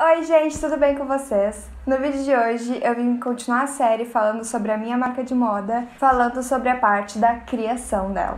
Oi gente, tudo bem com vocês? No vídeo de hoje eu vim continuar a série falando sobre a minha marca de moda, falando sobre a parte da criação dela.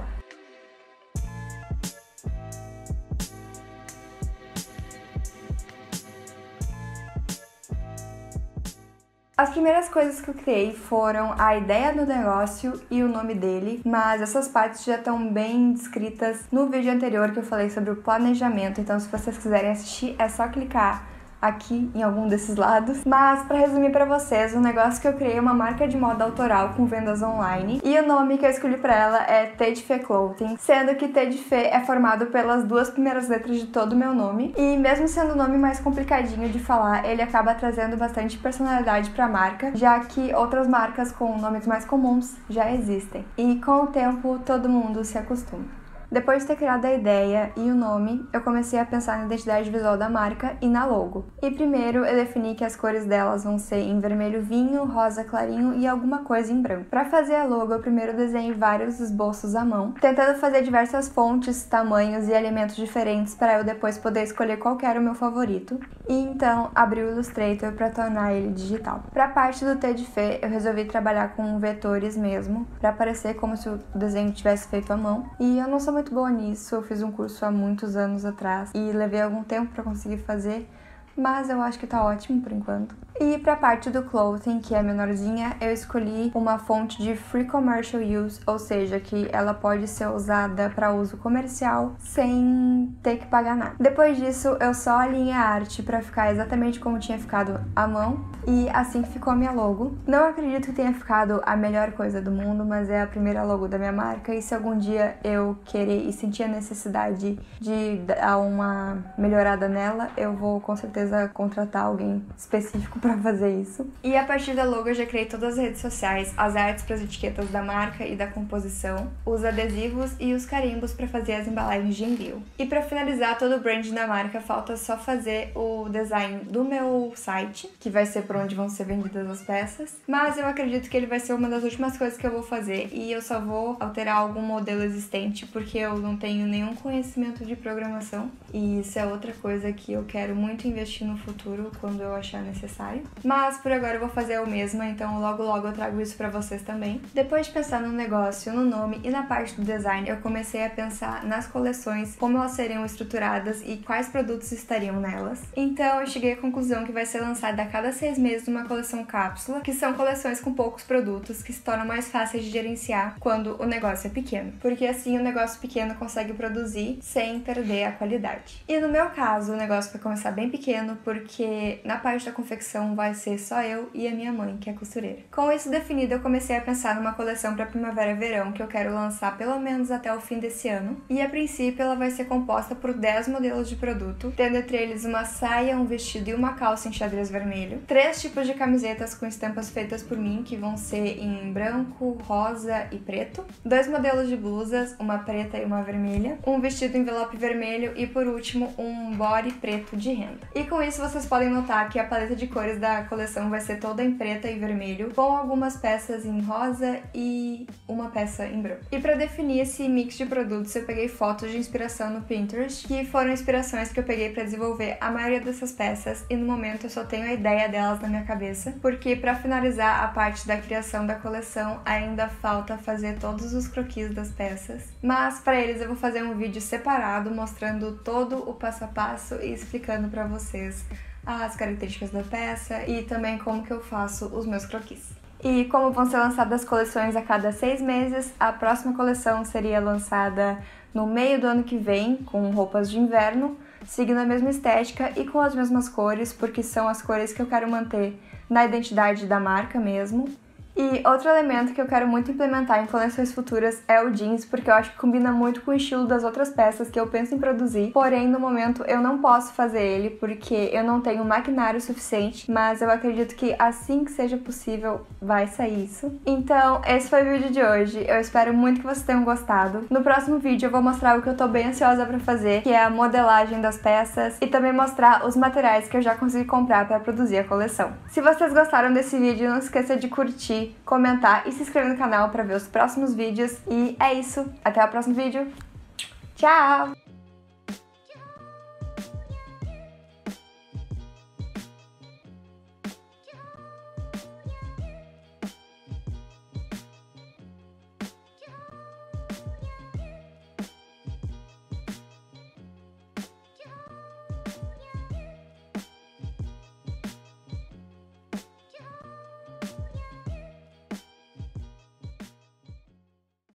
As primeiras coisas que eu criei foram a ideia do negócio e o nome dele, mas essas partes já estão bem descritas no vídeo anterior que eu falei sobre o planejamento, então se vocês quiserem assistir é só clicar aqui em algum desses lados. Mas para resumir para vocês, o negócio que eu criei é uma marca de moda autoral com vendas online e o nome que eu escolhi para ela é T de Fê Clothing, sendo que T de Fê é formado pelas duas primeiras letras de todo o meu nome e mesmo sendo o nome mais complicadinho de falar, ele acaba trazendo bastante personalidade para a marca, já que outras marcas com nomes mais comuns já existem e com o tempo todo mundo se acostuma. Depois de ter criado a ideia e o nome, eu comecei a pensar na identidade visual da marca e na logo. E primeiro eu defini que as cores delas vão ser em vermelho vinho, rosa clarinho e alguma coisa em branco. Para fazer a logo, eu primeiro desenhei vários esboços à mão, tentando fazer diversas fontes, tamanhos e elementos diferentes para eu depois poder escolher qual que era o meu favorito. E então abri o Illustrator para tornar ele digital. Para a parte do T de Fê, eu resolvi trabalhar com vetores mesmo, para parecer como se o desenho tivesse feito à mão. E eu não sou muito boa nisso, eu fiz um curso há muitos anos atrás e levei algum tempo para conseguir fazer, mas eu acho que tá ótimo por enquanto. E pra parte do clothing, que é menorzinha, eu escolhi uma fonte de free commercial use, ou seja, que ela pode ser usada para uso comercial sem ter que pagar nada. Depois disso, eu só alinhei a arte para ficar exatamente como tinha ficado à mão, e assim que ficou a minha logo. Não acredito que tenha ficado a melhor coisa do mundo, mas é a primeira logo da minha marca, e se algum dia eu querer e sentir a necessidade de dar uma melhorada nela, eu vou com certeza contratar alguém específico para fazer isso. E a partir da logo eu já criei todas as redes sociais, as artes para as etiquetas da marca e da composição, os adesivos e os carimbos para fazer as embalagens de envio. E para finalizar todo o brand da marca, falta só fazer o design do meu site, que vai ser por onde vão ser vendidas as peças, mas eu acredito que ele vai ser uma das últimas coisas que eu vou fazer e eu só vou alterar algum modelo existente porque eu não tenho nenhum conhecimento de programação e isso é outra coisa que eu quero muito investir no futuro quando eu achar necessário. Mas por agora eu vou fazer eu mesma, então logo eu trago isso pra vocês também. Depois de pensar no negócio, no nome e na parte do design, eu comecei a pensar nas coleções, como elas seriam estruturadas e quais produtos estariam nelas. Então eu cheguei à conclusão que vai ser lançada a cada 6 meses uma coleção cápsula, que são coleções com poucos produtos que se tornam mais fáceis de gerenciar quando o negócio é pequeno, porque assim o negócio pequeno consegue produzir sem perder a qualidade. E no meu caso, o negócio vai começar bem pequeno, porque na parte da confecção vai ser só eu e a minha mãe, que é costureira. Com isso definido, eu comecei a pensar numa coleção para primavera e verão que eu quero lançar pelo menos até o fim desse ano. E a princípio ela vai ser composta por 10 modelos de produto, tendo entre eles uma saia, um vestido e uma calça em xadrez vermelho, 3 tipos de camisetas com estampas feitas por mim, que vão ser em branco, rosa e preto, 2 modelos de blusas, uma preta e uma vermelha, um vestido envelope vermelho e por último um body preto de renda. E com isso vocês podem notar que a paleta de cores da coleção vai ser toda em preta e vermelho, com algumas peças em rosa e uma peça em branco. E para definir esse mix de produtos, eu peguei fotos de inspiração no Pinterest, que foram inspirações que eu peguei para desenvolver a maioria dessas peças, e no momento eu só tenho a ideia delas na minha cabeça, porque para finalizar a parte da criação da coleção, ainda falta fazer todos os croquis das peças. Mas para eles eu vou fazer um vídeo separado, mostrando todo o passo a passo e explicando para vocês as características da peça e também como que eu faço os meus croquis. E como vão ser lançadas coleções a cada 6 meses, a próxima coleção seria lançada no meio do ano que vem, com roupas de inverno, seguindo a mesma estética e com as mesmas cores, porque são as cores que eu quero manter na identidade da marca mesmo. E outro elemento que eu quero muito implementar em coleções futuras é o jeans, porque eu acho que combina muito com o estilo das outras peças que eu penso em produzir, porém no momento eu não posso fazer ele porque eu não tenho maquinário suficiente, mas eu acredito que assim que seja possível vai sair isso. Então esse foi o vídeo de hoje, eu espero muito que vocês tenham gostado. No próximo vídeo eu vou mostrar o que eu tô bem ansiosa pra fazer, que é a modelagem das peças e também mostrar os materiais que eu já consegui comprar pra produzir a coleção. Se vocês gostaram desse vídeo, não esqueça de curtir, comentar e se inscrever no canal para ver os próximos vídeos. E é isso, até o próximo vídeo. Tchau!